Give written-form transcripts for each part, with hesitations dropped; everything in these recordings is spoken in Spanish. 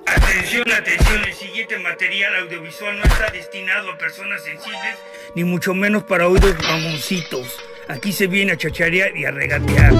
Atención, atención, el siguiente material audiovisual no está destinado a personas sensibles, ni mucho menos para oídos mamoncitos. Aquí se viene a chacharear y a regatear.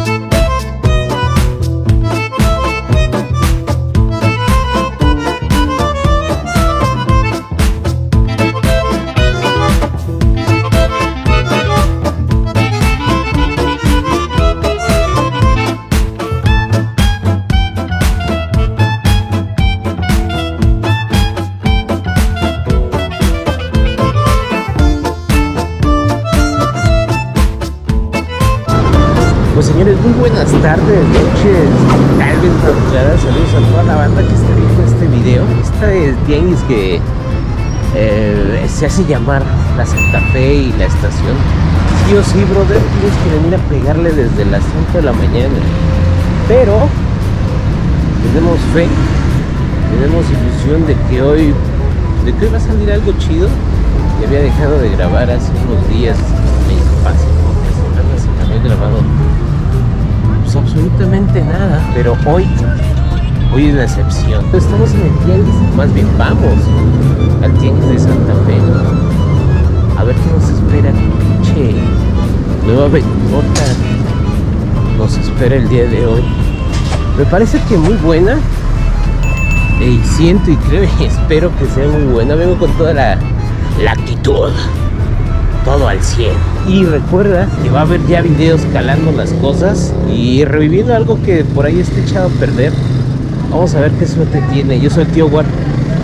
Pues señores, muy buenas tardes, noches, tal vez madrugadas. Saludos a toda la banda que está viendo este video. Esta es tianguis que se hace llamar la Santa Fe y la estación. Sí o sí, brother, tienes que venir a pegarle desde las 5 de la mañana. Pero tenemos fe, tenemos ilusión de que hoy va a salir algo chido. Que había dejado de grabar hace unos días, hace como 3 semanas y no había grabado pues absolutamente nada, pero hoy es la excepción. Estamos en el tianguis, más bien vamos al tianguis de Santa Fe a ver qué nos espera. Che, nueva aventura nos espera el día de hoy. Me parece que muy buena, y siento y creo y espero que sea muy buena. Vengo con toda la actitud, todo al 100. Y recuerda que va a haber ya videos calando las cosas y reviviendo algo que por ahí está echado a perder. Vamos a ver qué suerte tiene. Yo soy el tío War.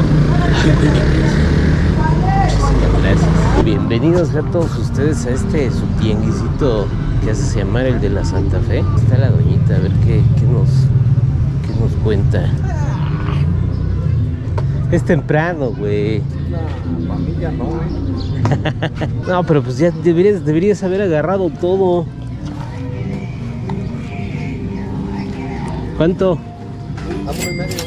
Muchísimas gracias. Bienvenidos a todos ustedes a este su tianguisito que hace llamar el de la Santa Fe. Está la doñita, a ver qué nos cuenta. Es temprano, güey. No, para mí ya no, No, pero pues ya deberías haber agarrado todo. ¿Cuánto? A 1.5.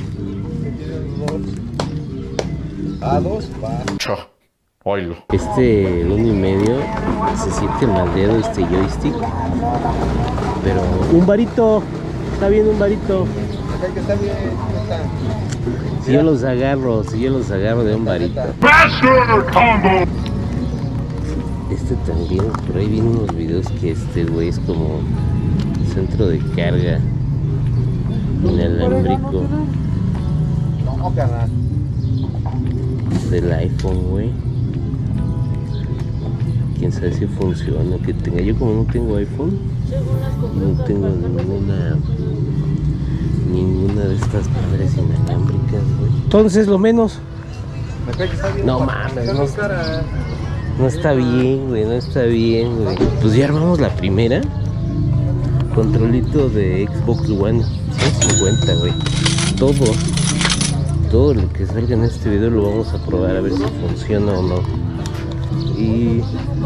A 2, va. Oilo. Este 1.5 se siente madreado este joystick. Pero un varito. Está bien, un varito. Acá que está bien, está. Si yo los agarro de un varito. Este también, por ahí vienen unos videos que este güey es como centro de carga inalámbrico No, carnal. del iPhone, güey. Quién sabe si funciona, que tenga. Yo como no tengo iPhone, no tengo ninguna de estas madres inalámbricas, güey. Entonces, lo menos. Acá que está bien. No mames, no está bien, güey, no está bien, güey. Pues ya armamos la primera. Controlito de Xbox One 150, güey. Todo lo que salga en este video lo vamos a probar a ver si funciona o no. Y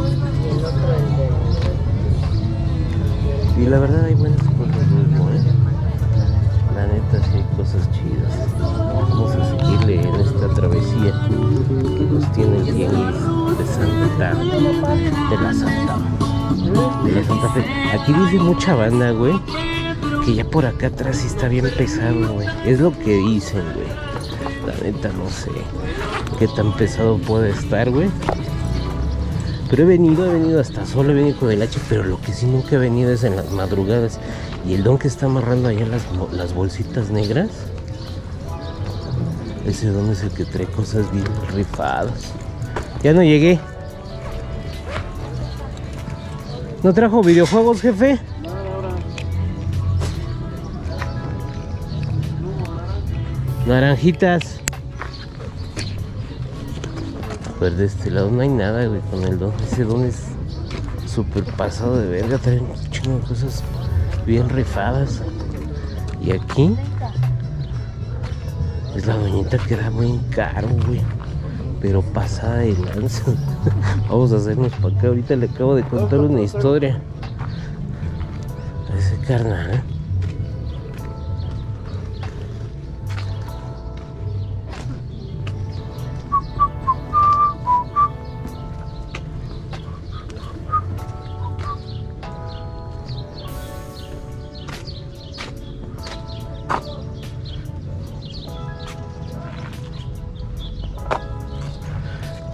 la verdad hay buenas cosas, güey. La neta sí hay cosas chidas. Vamos a seguirle en esta travesía que nos tiene el tianguis de la Santa Fe. Aquí dice mucha banda, güey, que ya por acá atrás sí está bien pesado, güey. Es lo que dicen, güey. La neta no sé qué tan pesado puede estar, güey. Pero he venido hasta solo, he venido con el H, pero lo que sí nunca he venido es en las madrugadas. Y el don que está amarrando allá las bolsitas negras, ese don es el que trae cosas bien rifadas. Ya no llegué. ¿No trajo videojuegos, jefe? Naranjitas. Pues de este lado no hay nada, güey, con el don. Ese don es súper pasado de verga. Trae un chingo de cosas bien rifadas. Y aquí es la doñita que era muy caro, güey, pero pasada de lanza. Vamos a hacernos para acá. Ahorita le acabo de contar una historia a ese carnal.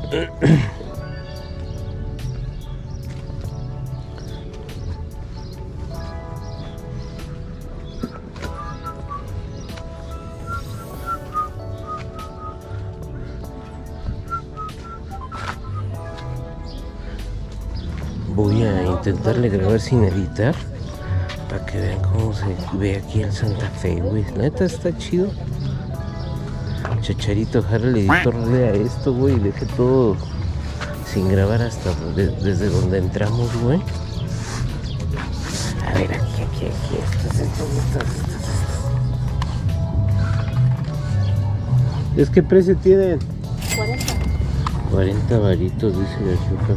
Voy a intentarle grabar sin editar para que vean cómo se ve aquí el Santa Fe, güey. La neta está chido. Chacharito, ojalá el editor lea esto, güey, y deje todo sin grabar hasta desde donde entramos, güey. A ver, aquí. Estas. ¿Es qué precio tienen? 40 varitos, dice la chica.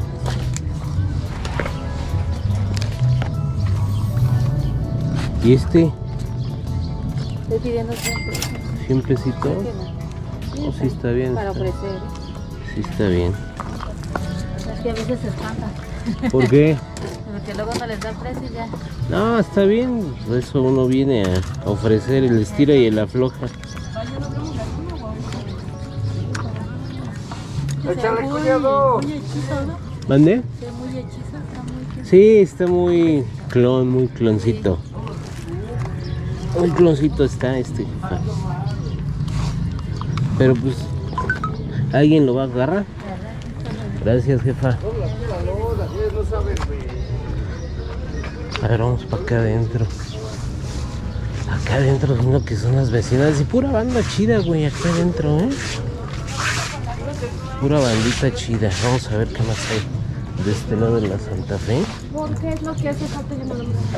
¿Y este? Estoy pidiendo siempre. ¿100 pesitos? Oh, sí está bien. Para ofrecer. Sí está bien. Es que a veces se espantan. ¿Por qué? Porque luego no les da precio y ya. No, está bien. Por eso uno viene a ofrecer el estira y el afloja. ¡Échale, cuñado! Muy hechizo, ¿no? ¿Mande? Sí, muy hechizo, está muy hechizo. Sí, está muy cloncito. Muy cloncito está este. Pero pues, ¿alguien lo va a agarrar? Gracias, jefa. A ver, vamos para acá adentro. Acá adentro son lo que son las vecinas. Y pura banda chida, güey, acá adentro, Pura bandita chida. Vamos a ver qué más hay de este lado de la Santa Fe. ¿Por qué es lo que hace falta? Yo no lo sé.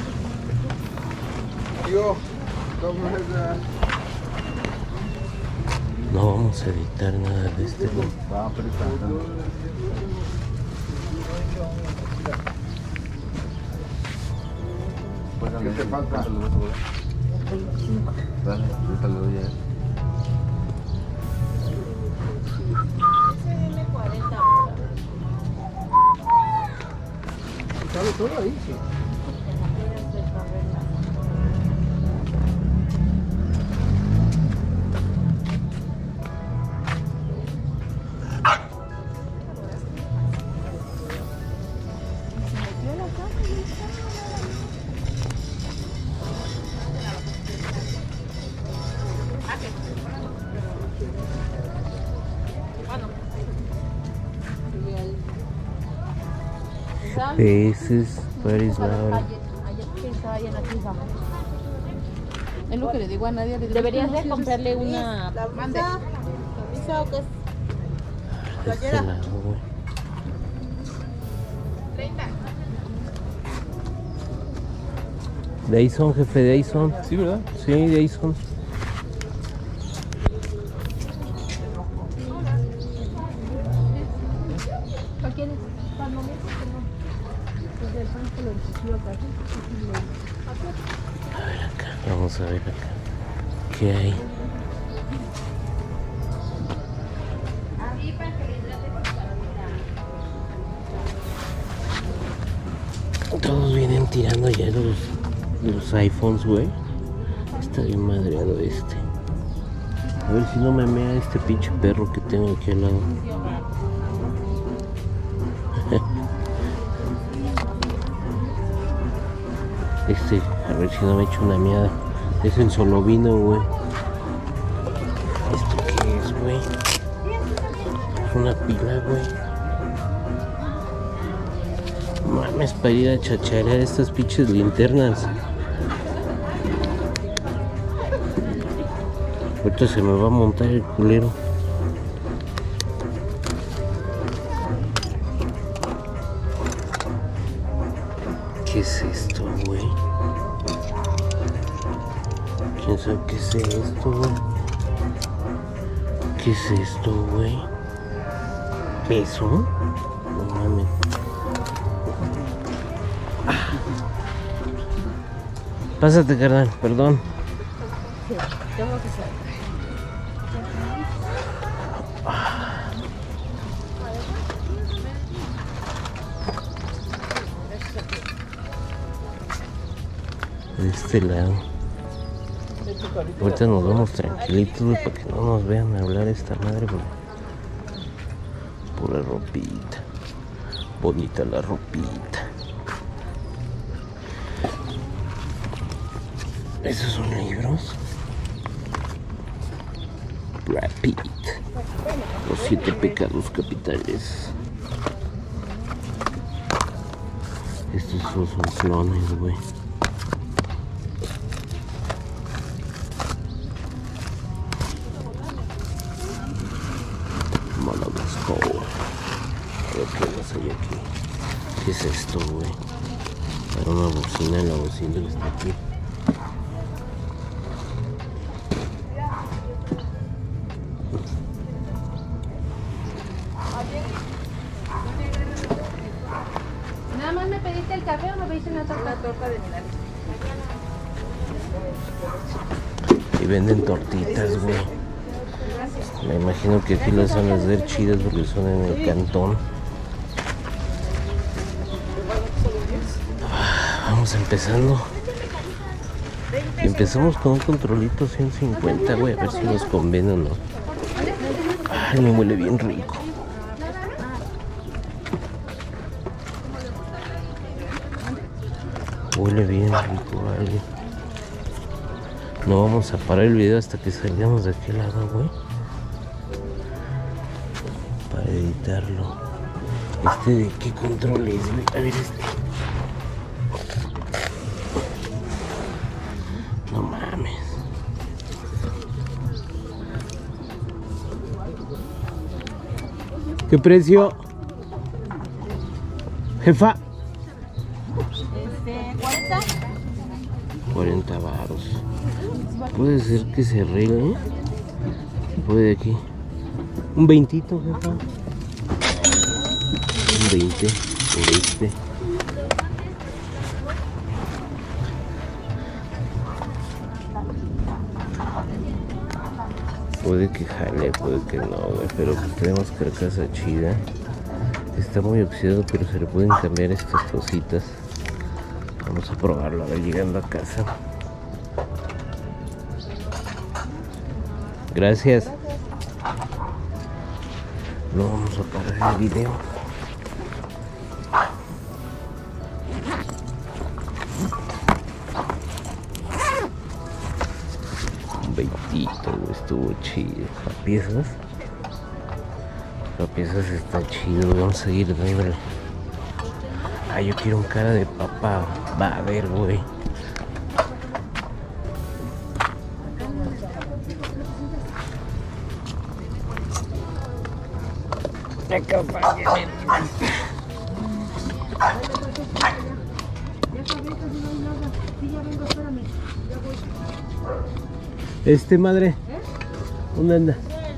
Tío, ¿cómo es la...? No vamos a editar nada de este lado. Va, pero está. ¿Qué te falta? Dale, ahorita le doy ya. ¿Sale todo ahí? Sí. Peces, Paris Laura. Es lo que le digo a Nadia. Deberías de comprarle una... ¿La blusa o qué es? De este lado, güey. 30. De ahí son, jefe, de ahí son. Sí, ¿verdad? Sí, de ahí son. ¿Cuál quieres? A ver acá, vamos a ver acá. ¿Qué hay? Todos vienen tirando ya los iPhones, güey. Está bien madreado este. A ver si no me mea este pinche perro que tengo aquí al lado. A ver si no me echo una miada. Es en Solovino, güey. ¿Esto qué es, güey? Es una pila, güey. Mames, para ir a chacharear estas pinches linternas. Ahorita se me va a montar el culero. ¿Qué es esto, güey? ¿Quién sabe qué es esto, güey? ¿Qué es esto, güey? ¿Peso? No mames. Pásate, carnal, perdón. Tengo que saber. De este lado. Ahorita nos vamos tranquilitos, güey, para que no nos vean hablar esta madre, güey. Pura ropita. Bonita la ropita. Esos son libros. Brad Pitt. Los 7 pecados capitales. Estos son clones, güey. Madagascar. A ver qué más hay aquí. ¿Qué es esto, güey? Para una bocina, la bocina está aquí. ¿Nada más me pediste el café o me pediste una torta? De milanesa. Y venden tortitas, güey. Me imagino que aquí las van a hacer chidas porque son en el cantón. Vamos empezando. Empezamos con un controlito 150, güey, a ver si nos conviene o no. Ay, me huele bien rico. Huele bien rico, vale. No vamos a parar el video hasta que salgamos de aquel lado, güey. Para editarlo. ¿De qué control es, güey? A ver este. No mames. ¿Qué precio? Jefa. 40 varos. Puede ser que se arregle. Puede aquí. Un 20, jefa. Un 20 por este. Puede que jale, puede que no, güey. Pero tenemos carcasa chida. Está muy oxidado, pero se le pueden cambiar estas cositas. Vamos a probarlo, a ver, llegando a casa. Gracias. No vamos a parar el video. Un 20, estuvo chido. A piezas. A piezas está chido. Vamos a seguir dándole. Ah, yo quiero un cara de papa. Va a ver, güey. Acompáñame. Madre. ¿Dónde anda?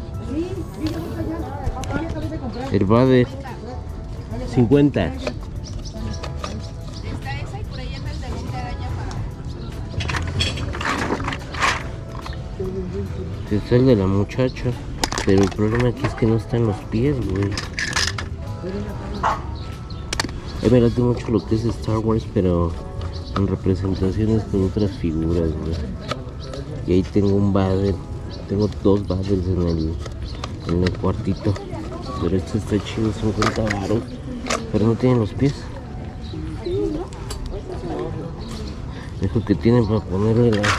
El Bader. 50. Este es el de la muchacha, pero el problema aquí es que no están los pies, güey. Me late mucho lo que es Star Wars, pero en representaciones con otras figuras, güey. Y ahí tengo un Vader, tengo 2 Vaders en el cuartito, pero este está chido, 50 varos, pero no tienen los pies. Dijo que tienen para ponerle la...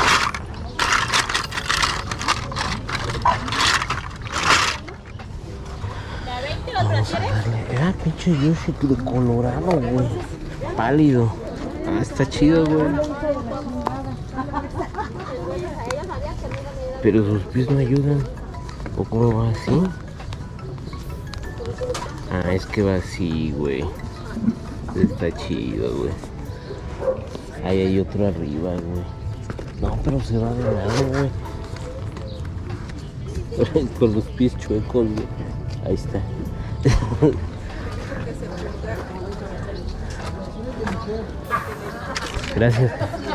Vamos a darle. Ah, pinche Yoshi de colorado, güey. Pálido. Ah, está chido, güey. Pero sus pies no ayudan. ¿O cómo va así? Ah, es que va así, güey. Está chido, güey. Ahí hay otro arriba, güey. No, pero se va de lado, güey. Con los pies chuecos, güey. Ahí está. Gracias.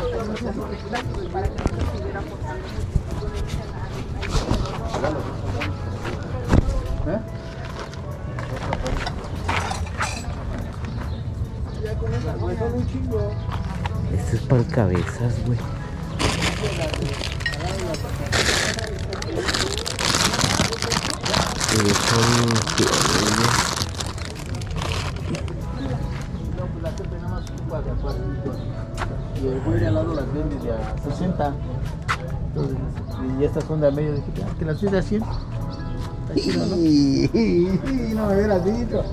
Este es para cabezas, güey. pero son Y el güey de al lado las vende de a 60. Entonces, y estas son de a medio. Dije, ya, que las vende a 100. Está chido, ¿no? No me hubieras dicho.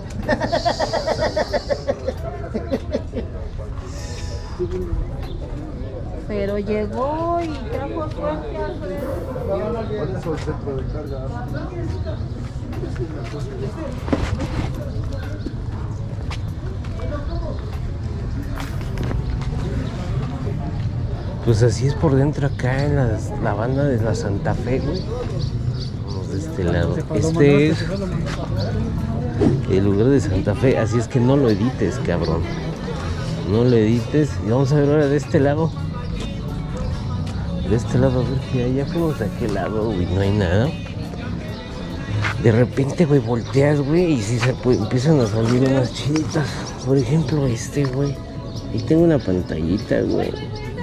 Pero llegó y trajo suerte, Alfredo. ¿Cuál es el centro de carga? Pues así es por dentro acá en la banda de la Santa Fe, güey. Vamos de este lado. Este es el lugar de Santa Fe, así es que no lo edites, cabrón. No lo edites. Y vamos a ver ahora de este lado. De este lado, a ver que allá fuimos de aquel lado, güey, no hay nada. De repente, güey, volteas, güey, y sí empiezan a salir unas chiditas. Por ejemplo, güey. Y tengo una pantallita, güey.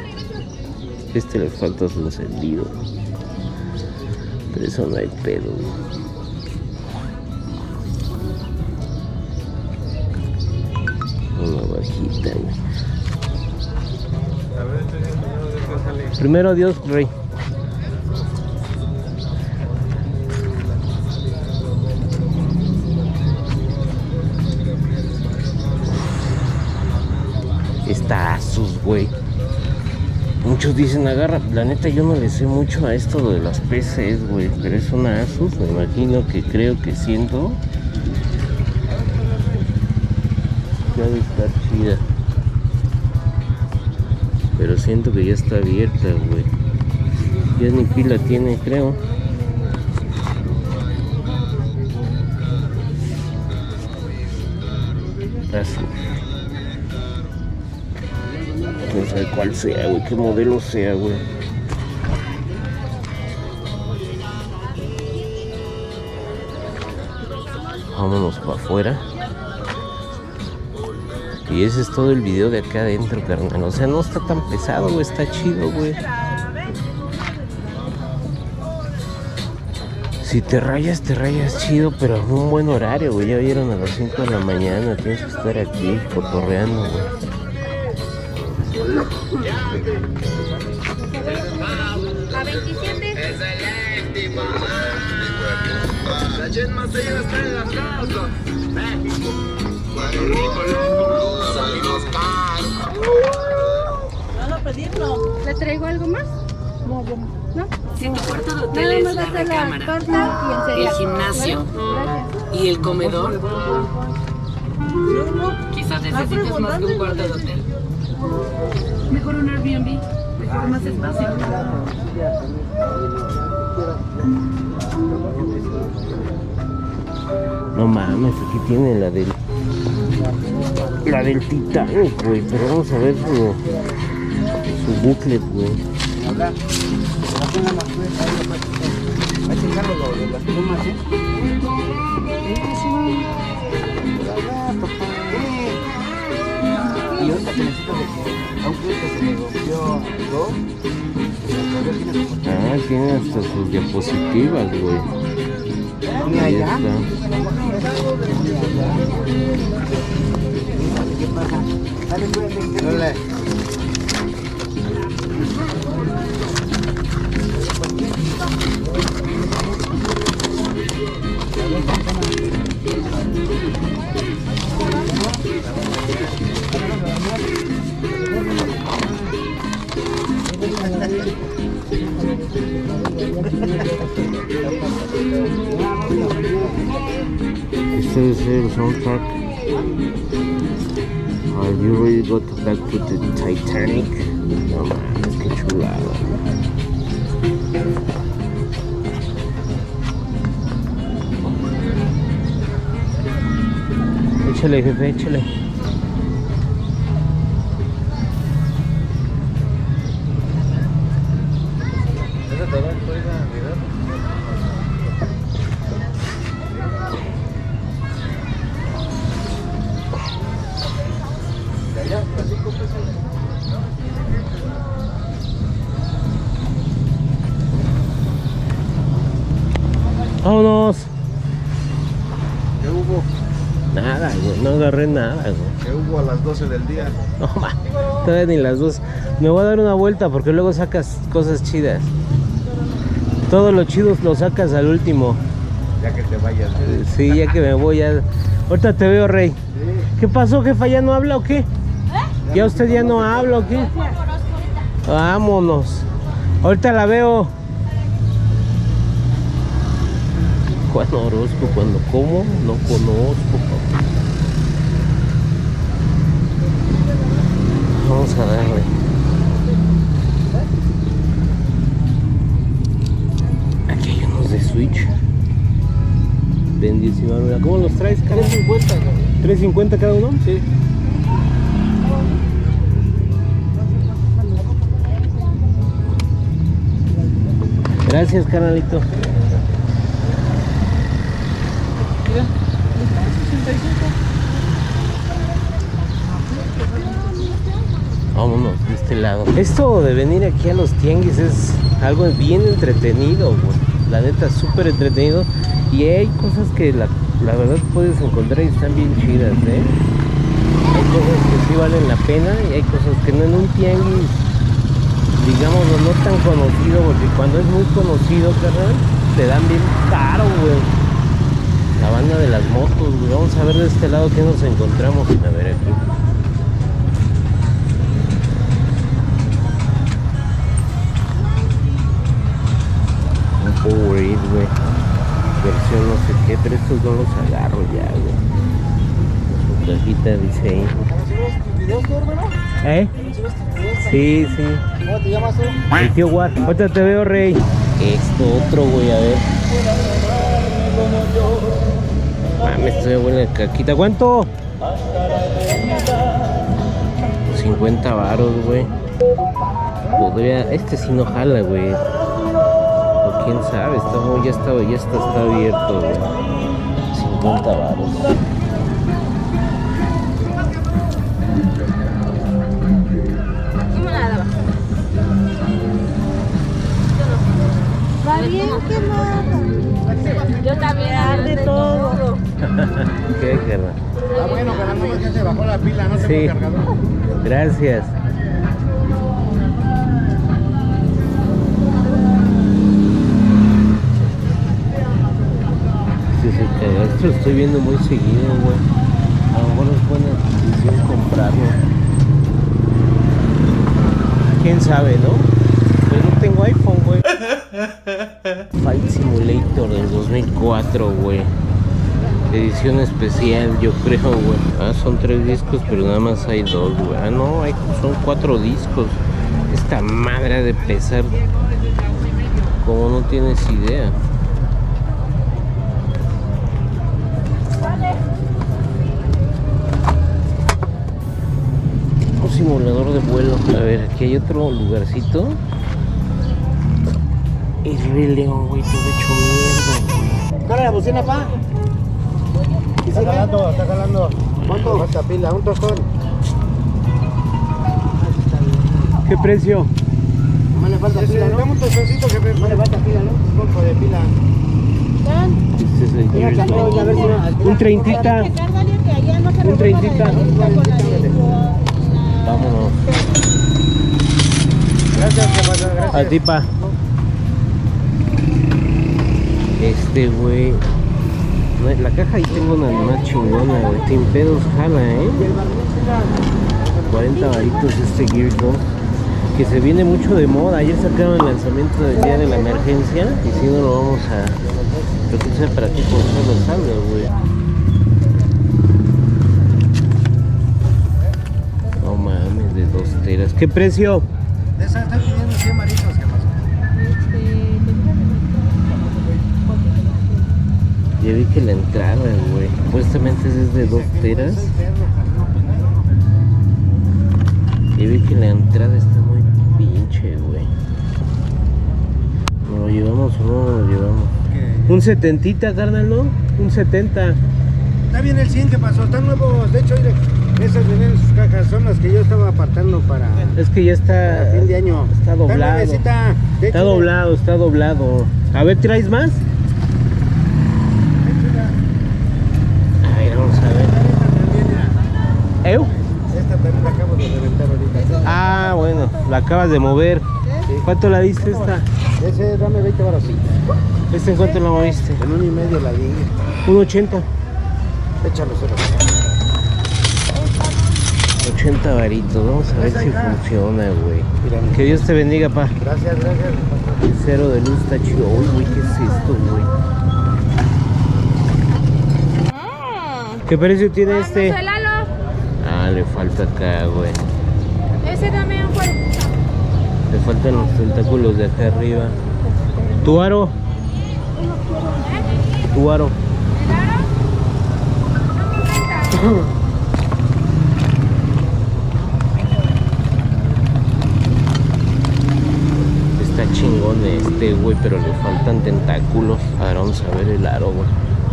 Le falta su encendido. Pero eso no hay pedo, güey. Una bajita, güey. Primero Dios, rey. Está Asus, güey. Muchos dicen agarra, la neta yo no le sé mucho a esto de las PCs, güey, pero es una Asus, me imagino que creo que siento que ha de estar chida, pero siento que ya está abierta, güey, ya ni pila tiene, creo. Asus. No sé cuál sea, güey, qué modelo sea, güey. Vámonos para afuera. Y ese es todo el video de acá adentro, carnal. O sea, no está tan pesado, güey, está chido, güey. Si te rayas chido, pero en un buen horario, güey. Ya vieron a las 5 de la mañana, tienes que estar aquí cotorreando, güey. A 27. Excelente, mamá. La gente más allá está en la casa. México. Salimos caros. No lo pedirlo. ¿Le traigo algo más? No, yo no. ¿No? Si tu cuarto de hotel es la recámara, el gimnasio y el comedor, quizás necesites más que un cuarto de hotel. Mejor un Airbnb, mejor más espacio. No mames, aquí tiene la del Titanic, güey, pero vamos a ver su booklet, güey. Hay que checarlo de las plumas, ¿eh? Y ahorita que necesito de que a un cliente se le rompió dos. Ah, tiene hasta sus diapositivas, güey. Ni Ahí allá. está. ¿Qué pasa? Dale, cuídate. Dale. Este debe ser el soundtrack. Have you really got back to the Titanic? No mames, qué chulada. Échale, jefe, échale. Vámonos. hubo? Nada, güey, no agarré nada, güey. ¿Qué hubo a las 12 del día? No, todavía ni las 2. Me voy a dar una vuelta porque luego sacas cosas chidas. Todo lo chido lo sacas al último. Ya que te vayas. Sí, ya que me voy ya. Ahorita te veo, Rey. Sí. ¿Qué pasó, jefa? ¿Ya no habla o qué? ¿Ya usted ya no habla o qué? Vámonos. Ahorita la veo. Juan Orozco, cuando como, no conozco. Vamos a darle. Aquí hay unos de Switch. Ven 19, mira, ¿cómo los traes, cara? 350, ¿no? ¿350 cada uno? Sí. Gracias, carnalito. Vámonos de este lado. Esto de venir aquí a los tianguis es algo bien entretenido, güey. La neta, súper entretenido. Y hay cosas que la verdad puedes encontrar y están bien chidas, ¿eh? Hay cosas que sí valen la pena y hay cosas que no en un tianguis, digámoslo, no tan conocido, porque cuando es muy conocido, carnal, te dan bien caro, güey. La banda de las motos, güey. Vamos a ver de este lado qué nos encontramos. A ver aquí. Un Powerade, güey. Versión no sé qué, pero estos no los agarro ya, güey. Su cajita dice ahí. ¿Eh? Sí, sí. ¿Cómo te llamas tú? El tío Watt. Ahorita te veo, Rey. Esto otro, güey, a ver. Mames, estoy buena caquita. ¿Cuánto? 50 varos, güey. Podría... Este sí no jala, güey. O quién sabe, ya está abierto, güey. 50 varos. Va bien, qué nada. Yo también de todo. ¿Qué, carnal? Ah, bueno, carnal, no, ya se bajó la pila, no Sí. tengo cargador. Gracias. Sí, esto lo estoy viendo muy seguido, güey. A lo mejor es buena decisión comprarlo. Quién sabe, ¿no? Pero no tengo iPhone, güey. Flight Simulator del 2004, güey. Edición especial, yo creo, güey. Ah, son 3 discos, pero nada más hay 2, güey. Ah, no, son 4 discos. Esta madre ha de pesar como no tienes idea. Un simulador de vuelo. A ver, aquí hay otro lugarcito. Es Rey León, güey, todo hecho mierda, güey. Cara la bocina, pa. Está jalando. ¿Cuánto? Falta pila, un tostón. ¿Qué precio? No le falta pila, ¿no? Dame un tostoncito que no le falta pila, ¿no? Un poco de pila. Este es el Gears 2. Un treintita. Un treintita. Vámonos. Gracias, que pasa, gracias. A ti, pa. Güey. La caja ahí tengo una más chingona, güey. Sin pedos jala, 40 varitos este Gears 2. Que se viene mucho de moda. Ayer sacaron el lanzamiento del día de la emergencia. Y si no lo vamos a... Pero quién sabe para qué consola salga, güey. No mames, de 2 teras. ¿Qué precio? De esa estoy pidiendo 100 maritos, ¿qué pasó? Ya vi que la entrada, güey, supuestamente es de 2 teras. Ya vi que la entrada está muy pinche, güey. ¿Nos lo llevamos o no nos lo llevamos? ¿Qué? Un 70, carnal, ¿no? Un 70. Está bien el 100 que pasó, están nuevos. De hecho, mire, esas venían en sus cajas, son las que yo estaba apartando para Es que ya está... fin de año. Está doblado. nuevecita. De Está hecho, doblado, está doblado. A ver, ¿traes más? Esta también la acabo de reventar ahorita. Ah, bueno, la acabas de mover. ¿Cuánto la diste esta? Ese dame 20 baros. ¿Este en cuánto la moviste? En 1.5 la di. 1.80. Échalo, 80 varitos, vamos a ver si funciona, güey. Que Dios te bendiga, pa. Gracias. Cero de luz está chido. Uy, güey, ¿qué es esto, güey? ¿Qué precio tiene este? Ah, le falta acá, güey. Ese dame un fuego. Le faltan los tentáculos de acá arriba. ¿Tu aro? ¿Tu aro? Está chingón este, güey, pero le faltan tentáculos. A ver, vamos a ver el aro, güey.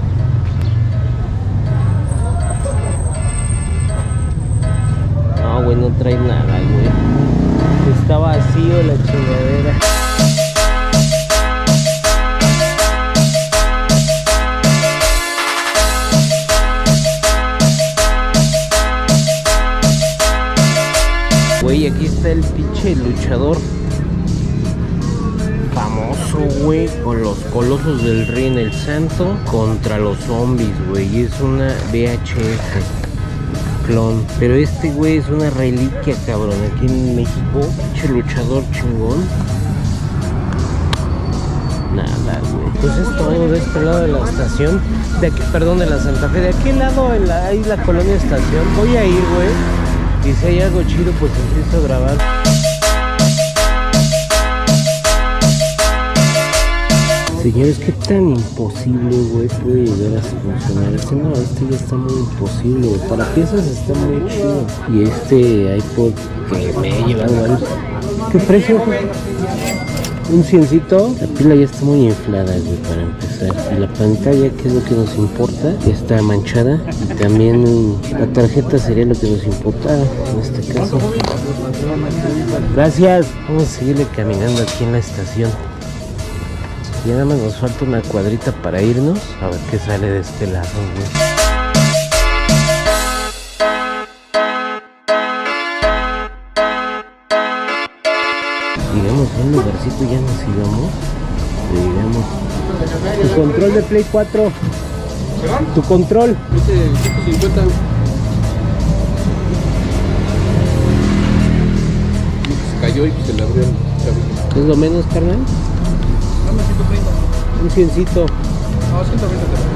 No, güey, no trae nada, güey. Está vacío la chingadera. Güey, aquí está el pinche luchador famoso, güey, con los colosos del Ring el Santo contra los zombies, güey. Y es una VHS clon, pero este güey es una reliquia, cabrón. Aquí en México, pinche luchador chingón. Nada, güey. Pues esto, vengo de este lado de la estación, de aquí, perdón, de la Santa Fe. De aquel lado hay la colonia estación. Voy a ir, güey. Y si hay algo chido, pues empiezo a grabar. Señores, ¿qué tan imposible, güey, puede llegar a funcionar? Este ya está muy imposible, güey. Para piezas está muy chido. Y este iPod que me he llevado varios. ¿Qué precio? Un 100cito. La pila ya está muy inflada, güey, para empezar. Y la pantalla, que es lo que nos importa, está manchada. Y también la tarjeta sería lo que nos importa en este caso. Gracias. Vamos a seguirle caminando aquí en la estación. Y nada más nos falta una cuadrita para irnos. A ver qué sale de este lado, güey. Digamos, un lugarcito ya nos íbamos. Digamos. Tu control de Play 4. Tu control. 150. Se cayó y se le abrió el... ¿Es lo menos, carnal? Un 100cito. No, 120.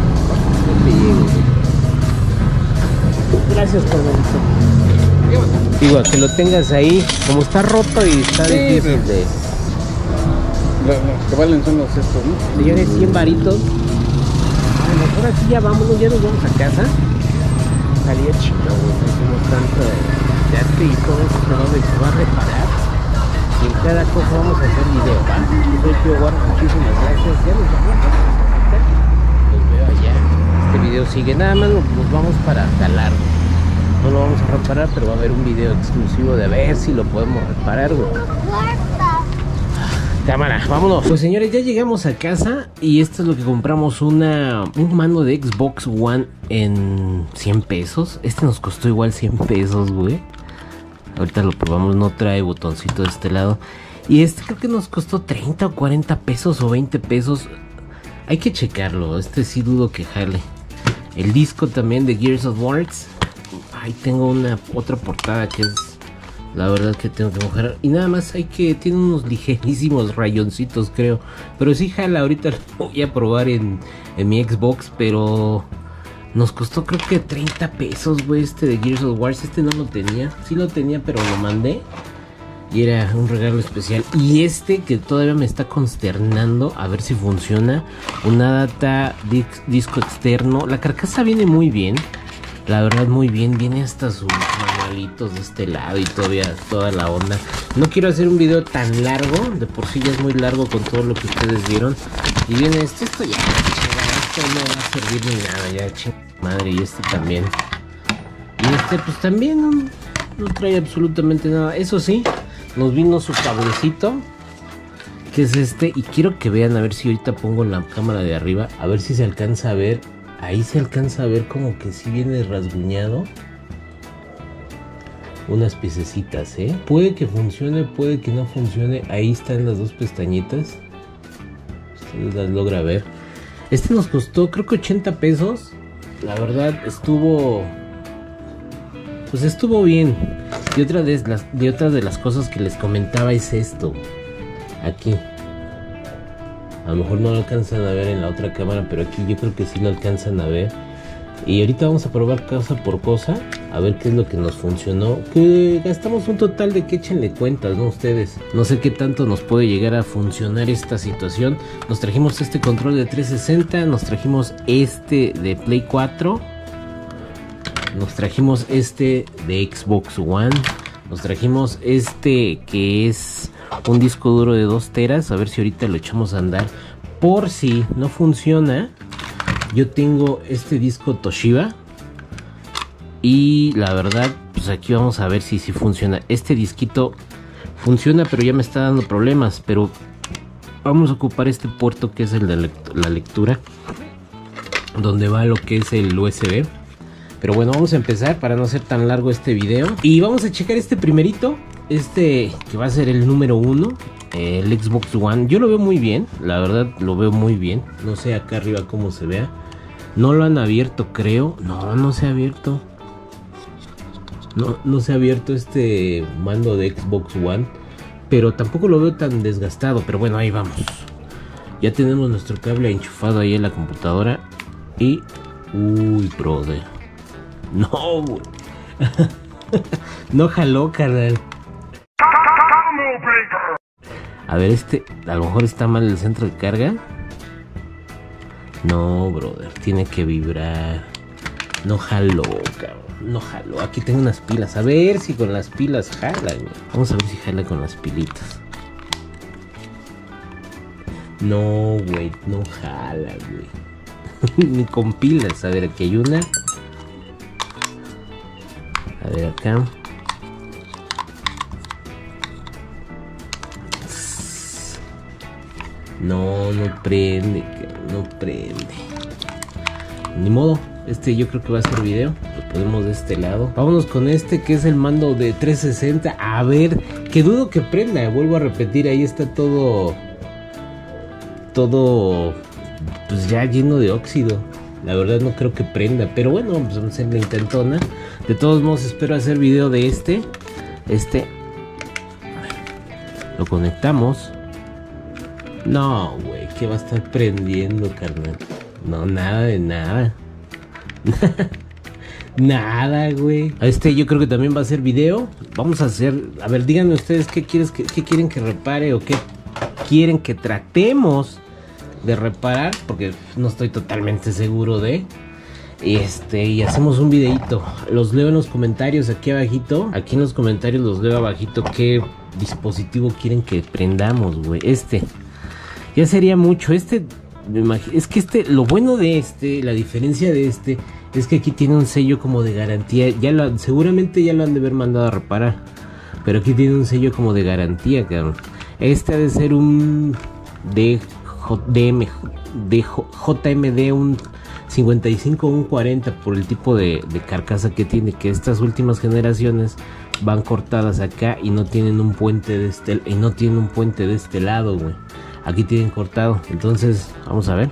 Gracias, carnalito. Digo, que lo tengas ahí, como está roto y está difícil de... Lo que valen son los estos, ¿no? Señores, 100 varitos. Bueno, ahora sí ya vámonos, ya nos vamos a casa. Salía chido, güey, no hicimos tanto de arte y todo eso, pero se va a reparar. Y en cada cosa vamos a hacer video, ¿va? Yo soy Tío Guarro, muchísimas gracias. Ya nos vamos a los veo allá. Este video sigue, nada más nos vamos para talar. No lo vamos a reparar, pero va a haber un video exclusivo de ver si lo podemos reparar, güey. Cámara, vámonos. Pues señores, ya llegamos a casa y esto es lo que compramos, un mando de Xbox One en 100 pesos. Este nos costó igual 100 pesos, güey. Ahorita lo probamos, no trae botoncito de este lado. Y este creo que nos costó 30 o 40 pesos o 20 pesos. Hay que checarlo, este sí dudo que jale. El disco también de Gears of War. Ahí tengo otra portada que es, la verdad que tengo que mojar. Y nada más tiene unos ligerísimos rayoncitos, creo. Pero sí jala, ahorita lo voy a probar en mi Xbox, pero... Nos costó creo que 30 pesos, güey, este de Gears of War. Este no lo tenía, sí lo tenía, pero lo mandé. Y era un regalo especial. Y este que todavía me está consternando, a ver si funciona. Una data disco externo. La carcasa viene muy bien, la verdad muy bien. Viene hasta sus manualitos de este lado y todavía toda la onda. No quiero hacer un video tan largo, de por sí ya es muy largo con todo lo que ustedes vieron. Y viene esto ya... no va a servir ni nada, ya madre. Y este también. Y este pues también no trae absolutamente nada. Eso sí, nos vino su cablecito, que es este. Y quiero que vean, a ver si ahorita pongo en la cámara de arriba, a ver si se alcanza a ver. Ahí se alcanza a ver como que sí viene rasguñado. unas piececitas, puede que funcione, puede que no funcione. Ahí están las dos pestañitas, ustedes las logra ver. Este nos costó creo que 80 pesos. La verdad estuvo bien. Y otra de las cosas que les comentaba es esto. Aquí a lo mejor no lo alcanzan a ver en la otra cámara, pero aquí yo creo que sí lo alcanzan a ver. Y ahorita vamos a probar cosa por cosa, a ver qué es lo que nos funcionó. Que gastamos un total de que échenle cuentas, ¿no? Ustedes. No sé qué tanto nos puede llegar a funcionar esta situación. Nos trajimos este control de 360, nos trajimos este de Play 4, nos trajimos este de Xbox One, nos trajimos este que es un disco duro de 2 teras. A ver si ahorita lo echamos a andar. Por si no funciona, yo tengo este disco Toshiba y la verdad, pues aquí vamos a ver si funciona. Este disquito funciona, pero ya me está dando problemas. Pero vamos a ocupar este puerto que es el de la lectura, donde va lo que es el USB. Pero bueno, vamos a empezar para no hacer tan largo este video. Y vamos a checar este primerito, este que va a ser el número 1. El Xbox One, yo lo veo muy bien, la verdad lo veo muy bien. No sé acá arriba cómo se vea. No lo han abierto, creo. No se ha abierto. No se ha abierto este mando de Xbox One, pero tampoco lo veo tan desgastado. Pero bueno, ahí vamos. Ya tenemos nuestro cable enchufado ahí en la computadora. Y... uy, brother. No, güey. No jaló, carnal. A ver, este, a lo mejor está mal el centro de carga. No, brother, tiene que vibrar. No jaló, cabrón. No jaló. Aquí tengo unas pilas. A ver si con las pilas jala, güey. Vamos a ver si jala con las pilitas. No, güey, no jala, güey. Ni con pilas. A ver, aquí hay una. A ver, acá. No prende, no prende. Ni modo, este yo creo que va a ser video. Lo ponemos de este lado. Vámonos con este que es el mando de 360. A ver, que dudo que prenda. Vuelvo a repetir, ahí está todo pues ya lleno de óxido. La verdad no creo que prenda, pero bueno, pues vamos a hacer la intentona. De todos modos espero hacer video de este. A ver, lo conectamos. No, güey, que va a estar prendiendo, carnal. No, nada de nada. Nada, güey. Este yo creo que también va a ser video. Vamos a hacer, a ver, díganme ustedes qué quieren que repare o qué quieren que tratemos de reparar, porque no estoy totalmente seguro de. Y hacemos un videito. Los leo en los comentarios aquí abajito. Aquí en los comentarios los leo abajito qué dispositivo quieren que prendamos, güey. Ya sería mucho. Es que lo bueno de la diferencia de es que aquí tiene un sello como de garantía. Seguramente ya lo han de haber mandado a reparar, pero aquí tiene un sello como de garantía, cabrón. Ha de ser un JMD, un 55 o un 40 por el tipo de carcasa que tiene, que estas últimas generaciones van cortadas acá y no tienen un puente de este lado, güey. Aquí tienen cortado. Entonces, vamos a ver.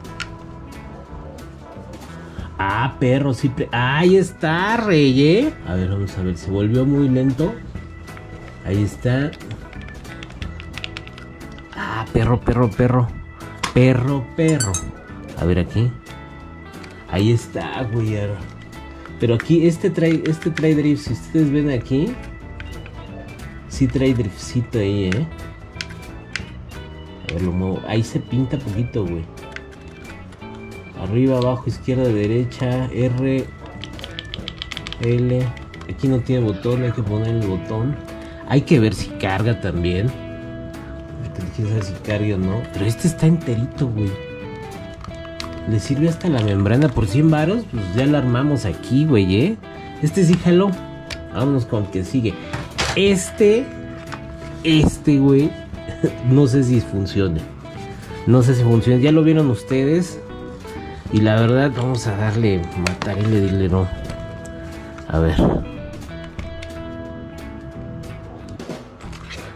Ah, perro, sí. Ahí está, rey, A ver, vamos a ver. Se volvió muy lento. Ahí está. Ah, perro. A ver aquí. Ahí está, güey. Pero aquí este trae drift. Si ustedes ven aquí, sí trae driftcito ahí, A ver, lo muevo. Ahí se pinta poquito, güey. Arriba, abajo, izquierda, derecha, R, L. Aquí no tiene botón, hay que poner el botón. Hay que ver si carga también. Quiero saber si carga o no. Pero este está enterito, güey. Le sirve hasta la membrana por 100 varos. Pues ya la armamos aquí, güey, Este sí jaló. Vámonos con el que sigue. Este, güey. No sé si funcione. Ya lo vieron ustedes. Y la verdad, vamos a darle matar y le dile no. A ver.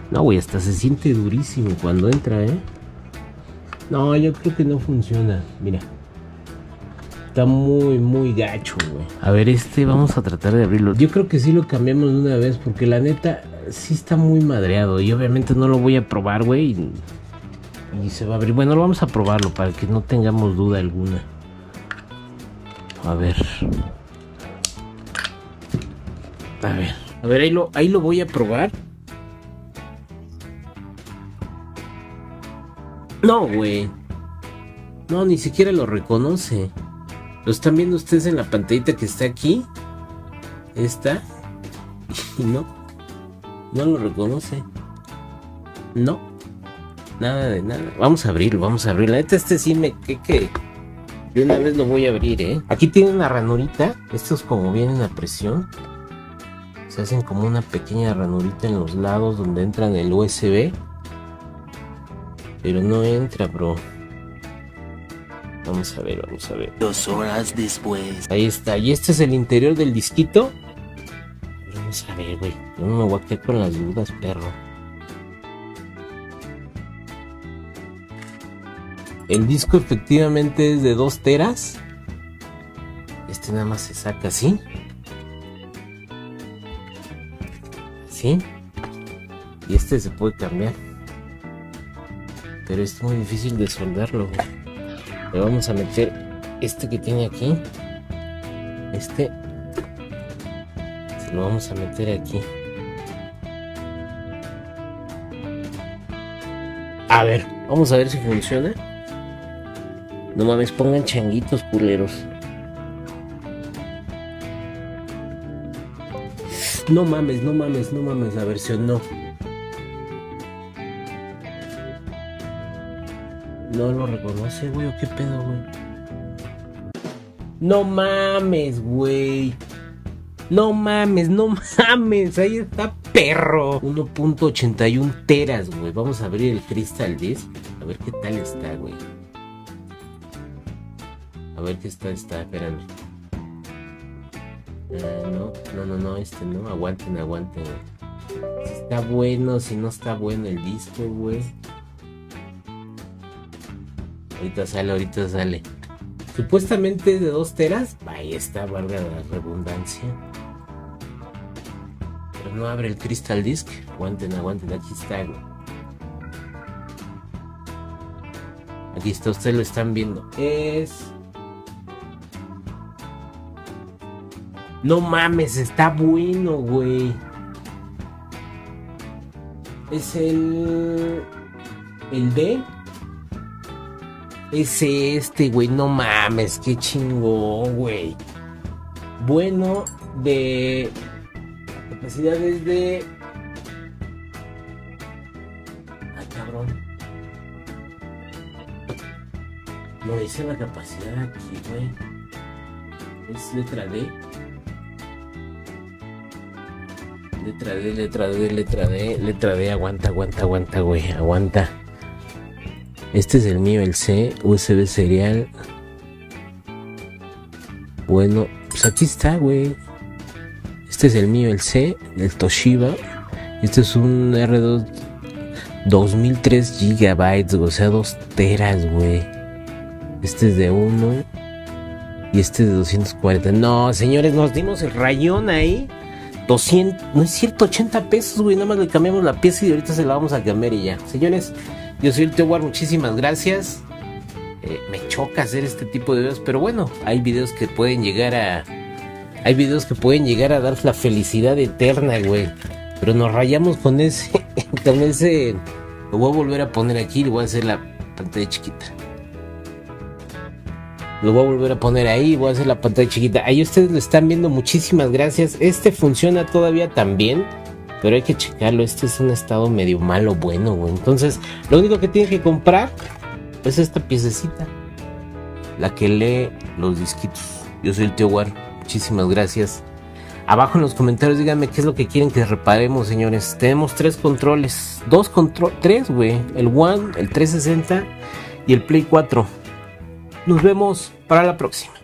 No, güey, hasta se siente durísimo cuando entra, ¿eh? No, yo creo que no funciona. Mira. Está muy gacho, güey. A ver, vamos a tratar de abrirlo. Yo creo que sí lo cambiamos de una vez, porque la neta sí está muy madreado. Y obviamente no lo voy a probar, güey. Y se va a abrir. Bueno, lo vamos a probarlo para que no tengamos duda alguna. A ver, ahí lo voy a probar. No, güey. No, ni siquiera lo reconoce. Lo están viendo ustedes en la pantallita que está aquí. Esta. Y no lo reconoce. No. Nada de nada. Vamos a abrirlo. La neta sí me que de una vez lo voy a abrir, ¿eh? Aquí tiene una ranurita. Estos como vienen a presión. Se hacen como una pequeña ranurita en los lados donde entran el USB. Pero no entra, bro. Vamos a ver. 2 horas después. Ahí está. Y este es el interior del disquito. Vamos a ver, güey. Yo no me voy a quedar con las dudas, perro. El disco efectivamente es de 2 teras. Este nada más se saca así. ¿Sí? Y este se puede cambiar. Pero es muy difícil de soldarlo, güey. Le vamos a meter este que tiene aquí. Se lo vamos a meter aquí. A ver, vamos a ver si funciona. No mames, pongan changuitos, culeros. No mames, la versión no. No lo reconoce, güey, o qué pedo, güey. No mames, güey. No mames. Ahí está, perro. 1.81 teras, güey. Vamos a abrir el Crystal Disc. A ver qué tal está, güey. A ver qué está, espérame. No, no, aguanten. Si está bueno, si no está bueno el disco, güey. Ahorita sale. Supuestamente es de 2 teras. Ahí está, valga la redundancia. Pero no abre el Crystal Disc. Aguanten, aquí está, güey. Aquí está, ustedes lo están viendo. No mames, está bueno, güey. Es el D. Es güey, no mames, qué chingón, güey. Bueno, de capacidades de... cabrón. No dice la capacidad aquí, güey. Es letra D. Letra D, aguanta, güey, aguanta. Este es el mío, el C, USB serial. Bueno, pues aquí está, güey. Este es el mío, el C, el Toshiba. Este es un R2 2003 GB, o sea, 2 teras, güey. Este es de 1 y este es de 240. No, señores, nos dimos el rayón ahí. 200, no es cierto, 80 pesos, güey. Nada más le cambiamos la pieza y ahorita se la vamos a cambiar y ya. Señores, yo soy el Tío War, muchísimas gracias. Me choca hacer este tipo de videos, pero bueno, hay videos que pueden llegar a... dar la felicidad eterna, güey. Pero nos rayamos con ese... Lo voy a volver a poner aquí, le voy a hacer la pantalla chiquita. Lo voy a volver a poner ahí, voy a hacer la pantalla chiquita. Ahí ustedes lo están viendo, muchísimas gracias. Funciona todavía también, pero hay que checarlo. Es un estado medio malo, bueno, güey. Entonces, lo único que tienen que comprar es esta piececita, la que lee los disquitos. Yo soy el Tío War, muchísimas gracias. Abajo en los comentarios díganme qué es lo que quieren que reparemos, señores. Tenemos 3 controles, 3, güey. El One, el 360 y el Play 4. Nos vemos para la próxima.